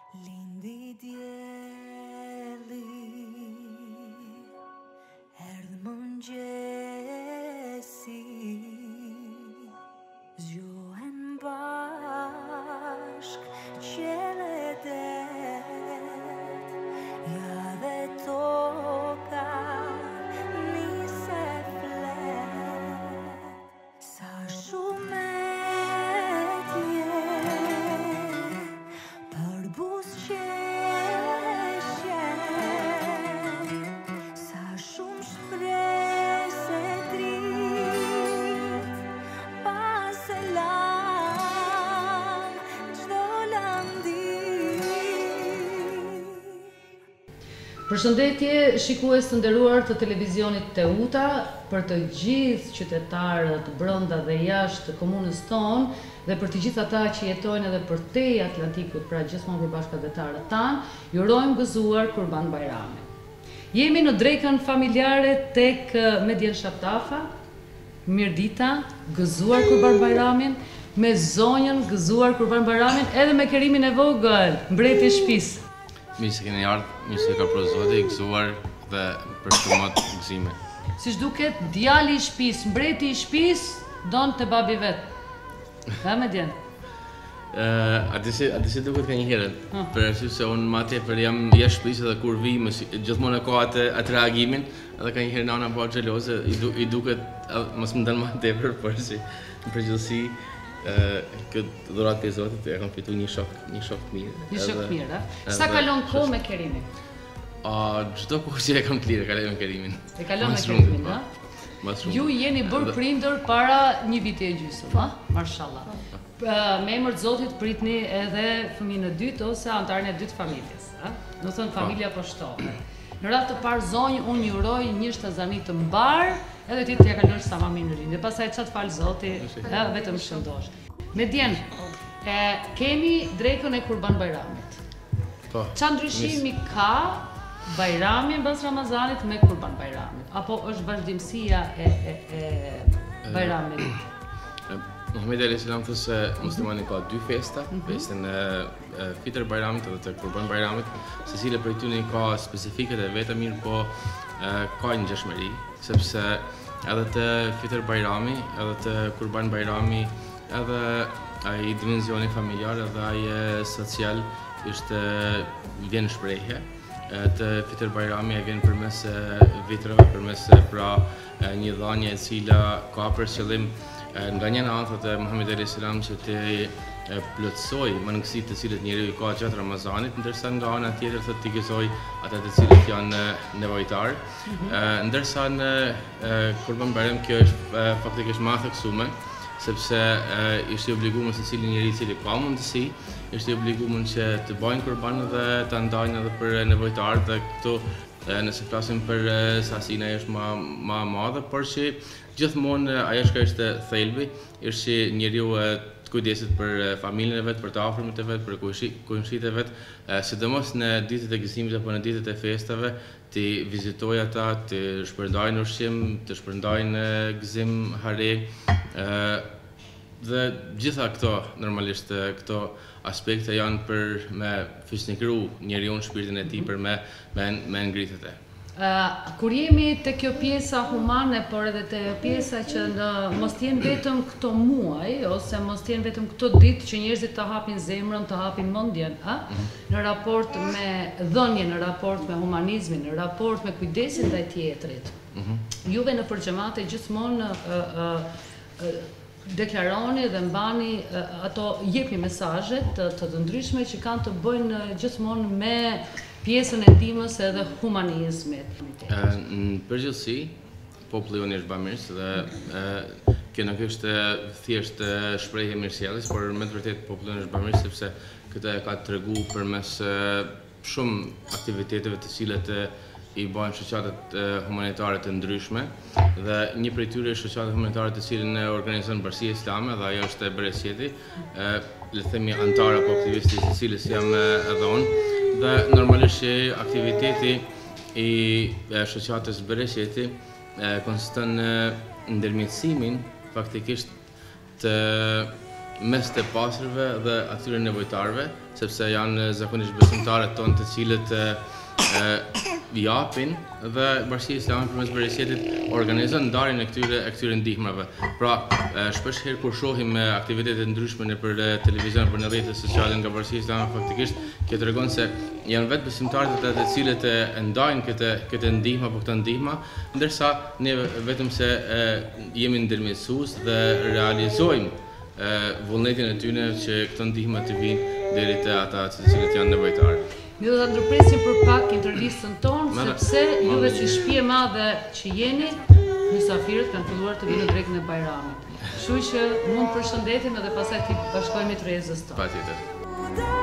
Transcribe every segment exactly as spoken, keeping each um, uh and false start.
Lindi dielli, erdhë mëngjesi, zgjohen bashk qiell e det, ja dhe toka nise flet, sa shumë Përshëndetje shikues të nderuar të televizionit Teuta, për të gjithë qytetarët brenda dhe jashtë komunës tonë dhe për të gjithë ata që jetojnë edhe përtej Atlantikut, pra gjithmonë për bashkëdhetarët tanë, ju urojmë gëzuar Kurban Bajramin. Jemi në drekën familjare tek Medjen Shaptafa, Mirdita, gëzuar Kurban Bajramin, me zonjën gëzuar Kurban Bajramin, edhe me Kerimin e vogël, mbreti i shtëpisë. Mirë se keni ardhur, mirë se ka prozoti, gëzuar dhe për shumat gëzime. Siç duket, djali i shtëpisë, mbreti i shtëpisë, don te babi vet. Ha me djen. Ë, atë si atë si duket ka një herë, për arsye se unë matje për jam jashtë shtëpisë dhe kur vi, gjithmonë ka atë atë reagimin, edhe ka një herë nana po xheloze, i, du, i duket mos më ndan më tepër, por si në përgjithësi këtë dhuratë e Zotit e kam fitu një shok, një shok të mirë. Një shok të mirë, a? Sa kalon kohë me Kerimin? A, çdo kohë që e kam të lirë, kaloj me Kerimin. E kalon me Kerimin, a? Mas shumë. Ju jeni bërë prindër para një viti e gjysmë, a? Mashallah. Me emër të Zotit pritni edhe fëmijën e dytë ose antarin e dytë familjes, a? Do thënë familja po shtohet. Në radhë të parë zonjë, unë ju uroj një shtazani të mbar, edhe ti t'ja kalësh sa mami në rindë. Pastaj çat fal Zoti, vetëm shëndosh. Me djen, kemi drekën e Kurban Bajramit. Po. Çfarë ndryshimi ka Bajrami mbas Ramazanit me Kurban Bajramit? Apo është vazhdimësia e e e Bajramit? Muhamedi alayhis salam thotë se muslimani ka dy festa, festën e Fitr Bajramit dhe të Kurban Bajramit, secila prej tyre ka specifikat e veta, mirë po ka një ngjashmëri, sepse edhe të Fitr Bajrami, edhe të Kurban Bajrami, edhe ai dimensioni familjar, edhe ai social ishte vjen shprehje. Të Fitr Bajrami e vjen përmes vitrave, përmes pra një dhënie e cila ka për qëllim nga një anë thotë Muhamedi alayhis salam që të plotësoj mangësitë të cilët njeriu ka gjatë Ramazanit, ndërsa nga ana tjetër thotë të gëzoj ata të cilët janë nevojtar. Ndërsa në Kurban Bajram kjo është faktikisht më theksuar, sepse ishte obliguar secili njeri i cili ka mundësi, ishte obliguar që të bëjnë kurban dhe ta ndajnë edhe për nevojtarët, dhe këtu nëse flasim për sasinë është më më e madhe, por që gjithmonë ajo që është thelbi është që njeriu të kujdeset për familjen e vet, për të afërmit e vet, për kujshit e vet, sidomos në ditët e gëzimit apo në ditët e festave, të vizitojë ata, të shpërndajnë ushqim, të shpërndajnë gëzim, hare, dhe gjitha këto normalisht këto aspekte janë për me fisnikëru njeriu në shpirtin e tij, për me me, me ngritet e. Uh, kur jemi te kjo pjesa humane, por edhe te pjesa që në, mos t'jenë vetëm këto muaj, ose mos t'jenë vetëm këto ditë që njerëzit të hapin zemrën, të hapin mendjen, a? Mm-hmm. Në raport me dhënje, në raport me humanizmin, në raport me kujdesin ndaj tjetrit. Mm-hmm. Juve në përgjemate gjithmonë uh, uh, uh, deklaroni dhe mbani uh, ato jepni mesazhe të, të të ndryshme që kanë të bëjnë gjithmonë me pjesën e ndihmës edhe humanizmit. Në përgjithësi, populli jonë është bamirës dhe kjo nuk është thjesht shprehje mirësjelljes, por me të vërtetë populli jonë është bamirës sepse këtë e ka treguar përmes shumë aktiviteteve të cilat i bajnë shoqatat humanitare të ndryshme, dhe një prej tyre është shoqata humanitare të cilën e organizon Bashkia Islame, dhe ajo është e Beresjeti, le të themi antar apo aktivisti i cilës jam edhe unë. Dhe normalisht që aktiviteti i shoqatës Beresjeti konsiston në ndërmjetësimin faktikisht të mes të pasërve dhe atyre nevojtarve, sepse janë zakonisht besimtarët tonë të cilët japin dhe Bashkia Islame përmes Bereqetit organizon ndarjen e këtyre e këtyre ndihmave. Pra, shpesh herë kur shohim aktivitete të ndryshme nëpër televizion, për në rrjetet sociale nga Bashkia Islame, faktikisht kjo tregon se janë vetë besimtarët të cilët e ndajnë këtë këtë ndihmë apo këtë ndihmë, ndërsa ne vetëm se jemi ndërmjetësues dhe realizojmë vullnetin e tyre që këto ndihmë të vinë deri te ata të cilët janë nevojtarë. Ne do ta ndërpresim për pak intervistën tonë, sepse juve si shtëpi e madhe që jeni, mysafirët kanë filluar të vinë drejt në Bajramit. Kështu që mund të përshëndetim edhe pastaj të bashkojmë me tërheqësës tonë. Patjetër.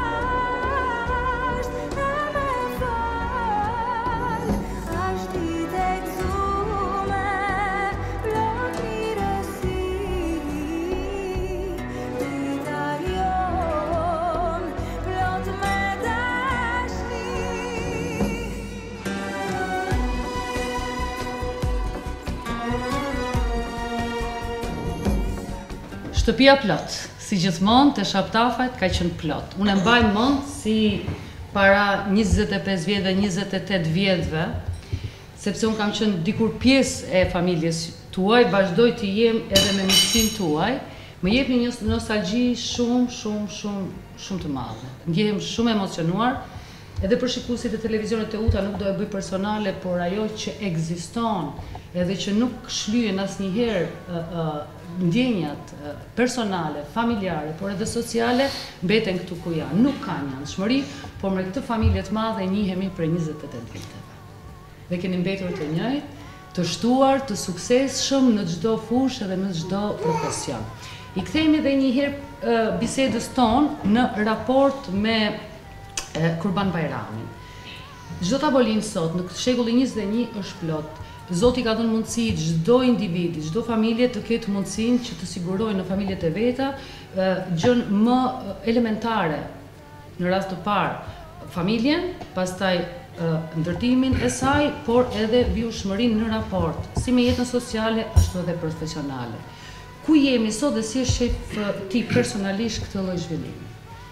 Shtëpia plot, si gjithmonë te Shaptafajt ka qenë plot. Unë e mbaj mend si para njëzet e pesë vjet dhe njëzet e tetë vjetëve, sepse unë kam qenë dikur pjesë e familjes tuaj, vazhdoj të jem edhe me miqësinë tuaj, më jep një nostalgji shumë, shumë, shumë, shumë të madhe. Ndjehem shumë emocionuar, edhe për shikuesit e televizionit të Uta nuk do e bëj personale, por ajo që ekziston edhe që nuk shlyen asnjëherë ndjenjat personale, familjare, por edhe sociale, mbeten këtu ku janë. Nuk kanë anëshmëri, por me këtë familje të madhe njihemi për njëzet e tetë viteve. Dhe keni mbetur të njëjtë, të shtuar, të suksesshëm në çdo fushë dhe në çdo profesion. I kthehemi edhe një herë bisedës tonë në raport me Kurban Bajramin. Çdo tavolinë sot në shekulli njëzet e një është plot. Zoti ka dhënë mundësi çdo individi, çdo familje të ketë mundësinë që të sigurojë në familjet e veta gjën më elementare, në rast të parë familjen, pastaj ndërtimin e saj, por edhe vjushmërinë në raport, si me jetën sociale ashtu edhe profesionale. Ku jemi sot dhe si e shef ti personalisht këtë lloj zhvillimi?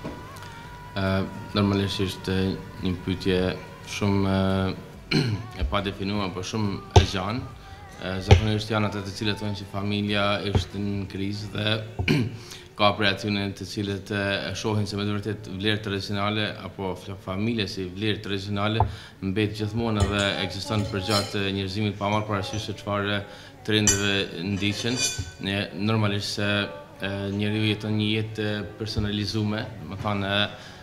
Normalisht është një pyetje shumë e pa definuar, por shumë e gjanë. Zakonisht janë ata të cilët thonë që familja është në krizë dhe ka prej atyre të cilët e shohin se me të vërtet vlerë tradicionale apo familja si vlerë tradicionale mbet gjithmonë edhe ekziston përgjatë njerëzimit pa marrë parasysh se çfarë trendeve ndiqen. Ne normalisht se njeriu jeton një jetë personalizuar, do të thonë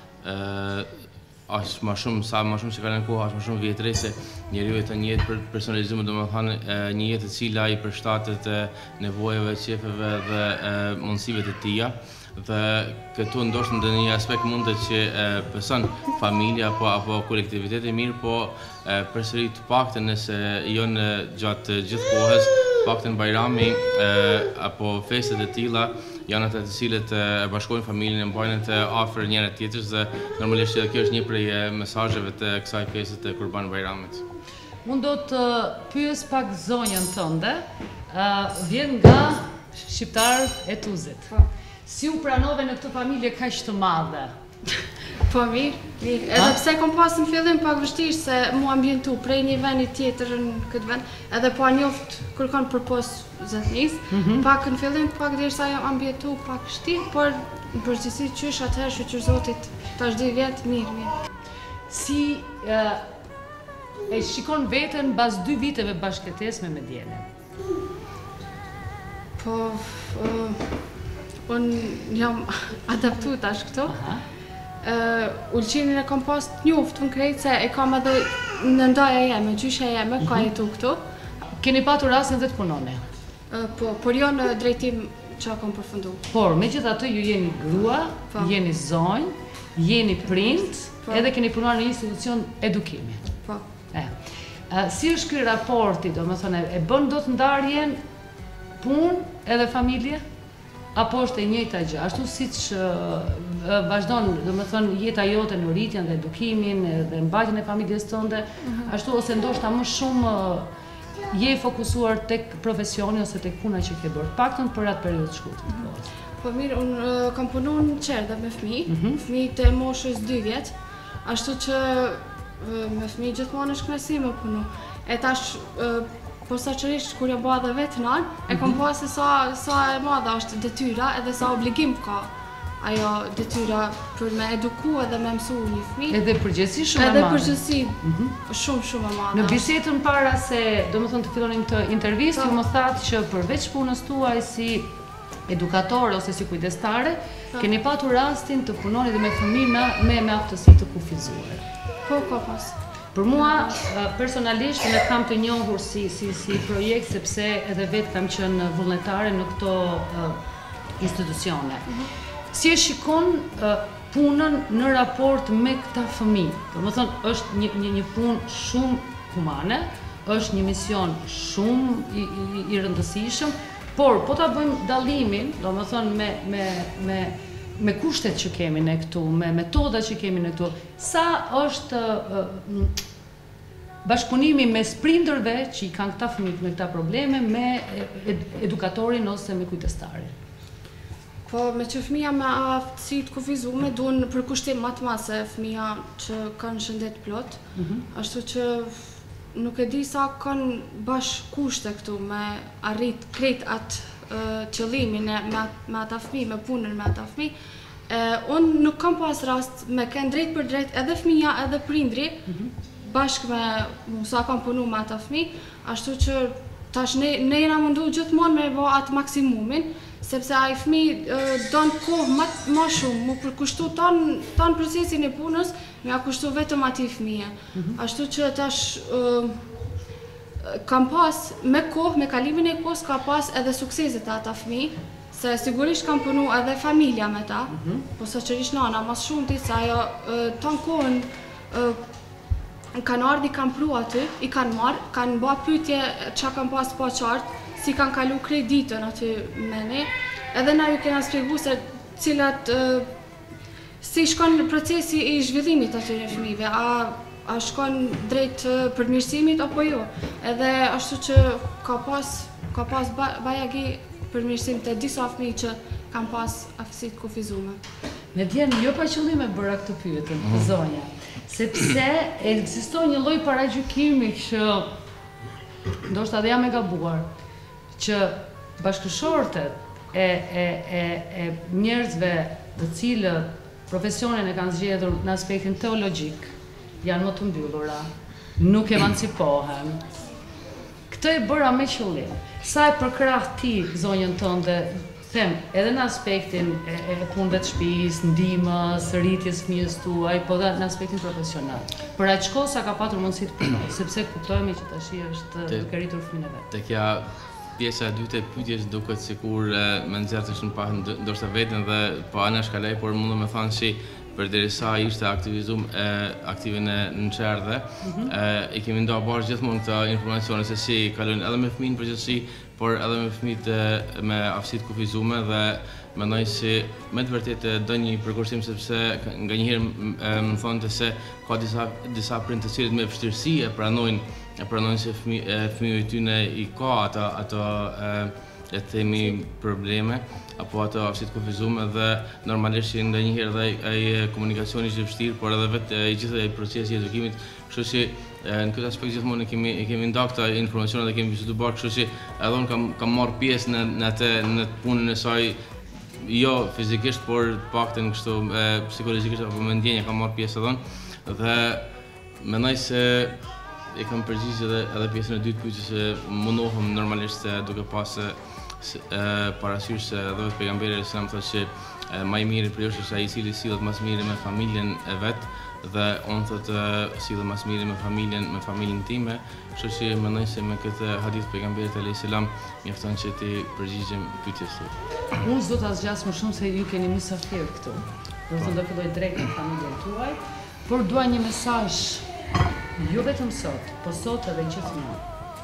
është më shumë, sa më shumë që kalon koha, është më shumë vjetëre se njeriu jeton një jetë personalizuar, domethënë një jetë e cila i përshtatet nevojave, qefeve dhe mundësive të tija. Dhe këtu ndoshta në një aspekt mundet që pëson familja apo apo kolektiviteti mirë, po përsëri të paktën nëse jo në gjatë gjithë kohës, paktën Bajrami apo festet e tilla janë ata të cilët e bashkojnë familjen, e mbajnë të afër njëra tjetrës dhe normalisht kjo është një prej mesazheve të kësaj feste të Kurban Bajramit. Unë do të pyes pak zonjën tënde, vjen nga shqiptar e Tuzit. Si u pranove në këtë familje kaq të madhe? Po mirë, mirë. Edhe pse kom pas në fillim pak vështirë se mu ambientu prej një vendi tjetër në këtë vend, edhe po njoft kërkon përpos zotnisë, pak në fillim pak derisa jam ambientu pak vështirë, por në përgjithësi qysh atëherë shqyr Zotit tash dy vjet mirë, mirë. Si e shikon veten mbas dy viteve bashkëtesë me Medjenën? Po, unë jam adaptu tash këtu. Ulqinin e kom pas të njoftë në krejtë se e kam edhe në ndaja jeme, gjyshe jeme, ka jetu këtu. Keni patur rastin dhe të punoni? Po, por jo në drejtim që kom përfundu. Por, me gjitha të ju jeni grua, jeni zonjë, jeni prind, edhe keni punuar në institucion edukimi. Po. Si është ky raporti, do më thone, e bën do të ndarjen punë edhe familje? Apo është e njëjta gjë, ashtu siç vazhdon, domethënë jeta jote në rritjen dhe edukimin dhe mbajtjen e familjes tënde, ashtu ose ndoshta më shumë je fokusuar tek profesioni ose tek puna që ke bërë, paktën për atë periudhë të shkurtër të kohës. Po mirë, unë uh, kam punu në qerdhe me fëmi, mm -hmm. fëmi të moshës dy vjetë, ashtu që uh, me fëmi gjithmonë është knasi me punu. E tash, uh, posaçërisht kur jam bëha dhe vetë nën, e kam pa se sa, sa e madhe është detyra edhe sa obligim ka ajo detyra për me eduku edhe me mësu një fëmijë. Edhe përgjithësi shumë e madhe. Edhe përgjithësi shumë shumë e madhe. Në bisedën para se, domethënë të fillonim të intervistë, ju më thatë që përveç punës tuaj si edukatore ose si kujdestare, keni patur rastin të punoni dhe me fëmijë me me aftësi të kufizuar. Po, ka pas. Për mua personalisht me kam të njohur si si si projekt sepse edhe vetë kam qenë vullnetare në këto uh, institucione. Mm-hmm. Si e shikon uh, punën në raport me këta fëmijë? Domethënë është një një një punë shumë humane, është një mision shumë i, i, i rëndësishëm, por po ta bëjmë dallimin, domethënë me me me me kushtet që kemi ne këtu, me metodat që kemi ne këtu, sa është uh, bashkëpunimi mes prindërve që i kanë këta fëmijë me këta probleme me ed edukatorin ose me kujdestarin? Po, me që fëmija me aftësi të kufizume duhen përkushtim më të madh se fëmija që kanë shëndet plot, mm -hmm. ashtu që nuk e di sa kanë bash kushte këtu me arrit krejt atë uh, qëllimin e me, me ata fëmijë, me punën me ata fëmijë. Uh, unë nuk kam pas rast me kënë drejt për drejt edhe fëmija edhe prindri, mm -hmm. bashkë me mu sa kam punu me ata fëmijë, ashtu që tash ne, ne jena mundu gjithmonë me bo atë maksimumin, sepse ai fëmijë uh, don kohë më më shumë, mu përkushtu ton ton procesin e punës, më ja kushtu vetëm atij fëmijë. Mm -hmm. Ashtu që tash uh, kam pas me kohë, me kalimin e kohës ka pas edhe sukseset e ata fëmijë, se sigurisht kam punu edhe familja me ta, mm -hmm. posaçërisht nana mas shumë ti se ajo uh, ton kohën uh, kanë ardhi, kanë pru aty, i kanë marrë, kanë bë pyetje çka kanë pas pa qartë, si kanë kalu krejt ditën aty me ne, edhe na ju kena shpjegu se cilat, uh, si shkon procesi i zhvillimit atyre fëmijëve, a, a shkon drejt uh, përmirësimit apo jo, edhe ashtu që ka pas, ka pas ba, bajagi përmirësim të disa fëmijë që kanë pas aftësi të kufizume. Me djenë, jo pa qëllime bëra këtë pyetën, mm. zonja, sepse ekziston një lloj paragjykimi që ndoshta edhe jam e gabuar, që bashkëshortet e, e, e, e njerëzve të cilët profesionin e kanë zgjedhur në aspektin teologjik, janë më të mbyllura, nuk emancipohen. Këtë e bëra me qëllim. Sa e përkrah ti zonjën tënde, them, edhe në aspektin e, e punëve të shtëpisë, ndihmës, rritjes fëmijës tuaj, po edhe në aspektin profesional. Për aq kohë sa ka patur mundësi të punoj, sepse kuptojmë që tash është duke rritur fëmijën e vet. Te kja pjesa e dytë e pyetjes duket sikur më nxjerrësh në pak ndoshta veten dhe po ana shkalaj, por mundu me thënë si përderisa ishte aktivizum e aktive në në qerdhe, mm -hmm. e, i kemi nda bashkë gjithmonë këta informacione se si kalojnë edhe me fëmijën përgjithësi, por edhe me fëmijët me aftësi të kufizume dhe mendoj se me të vërtetë do një përkushtim sepse nganjëherë më thonë se ka disa disa prindë të cilët me vështirësi e pranojnë e pranojnë se fëmijët e tyre i ka ato ato e themi probleme apo ato aftësi të kufizume dhe normalisht ndonjëherë dhe ai komunikacioni është i vështirë, por edhe vetë i gjithë ai procesi i edukimit, kështu që në këtë aspekt gjithmonë kemi kemi nda këta informacione dhe kemi biseduar bashkë, kështu që edhe unë kam kam marrë pjesë në në atë në punën e saj, jo fizikisht, por paktën kështu psikologjikisht apo me ndjenje kam marrë pjesë edhe unë dhe mendoj se e kam përgjigjë edhe edhe pjesën e dytë pyetjes se mundohem normalisht duke pasë parasysh se edhe vetë pejgamberi alayhis salam thotë që më i miri për ju është ai i cili sillet më së miri me familjen e vet dhe unë thotë sillet më së miri me familjen me familjen time, kështu që mendoj se me këtë hadith pejgamberit alayhis salam mjafton që ti përgjigjem pyetjes së. Unë s'do ta zgjas më shumë se ju keni mysafir këtu. Do të thonë do filloj drejt në familjen tuaj, por dua një mesazh jo vetëm sot, po sot edhe gjithmonë.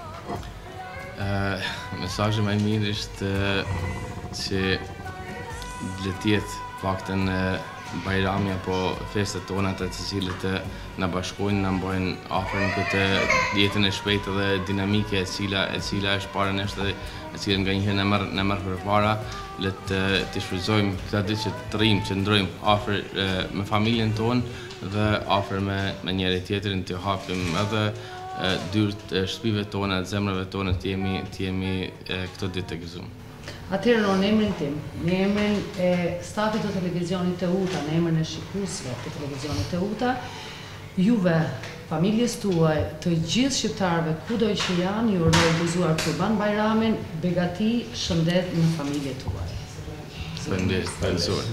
Uh, mesazhi më i mirë është uh, që le të jetë paktën uh, Bajrami apo festat tona të të cilët na bashkojnë, na mbojnë afër në këtë jetën e shpejtë dhe dinamike e cila e cila është para nesh dhe e cila nganjëherë na merr na merr përpara, le të të shfrytëzojmë këta ditë që të rrim, që ndrojmë afër me familjen tonë dhe afër me me njëri tjetrin, të hapim edhe dyert e shtëpive tona, zemrave tona të jemi të jemi këto ditë të gëzuar. Atëherë në emrin tim, në emrin e stafit të televizionit Teuta, në emrin e shikuesve të televizionit Teuta, juve, familjes tuaj, të gjithë shqiptarëve kudo që janë, ju uroj gëzuar Kurban Bajramin, begati, shëndet në familjet tuaj. Faleminderit, faleminderit.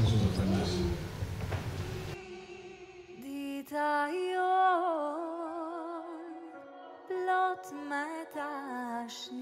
Dita jon plot me tash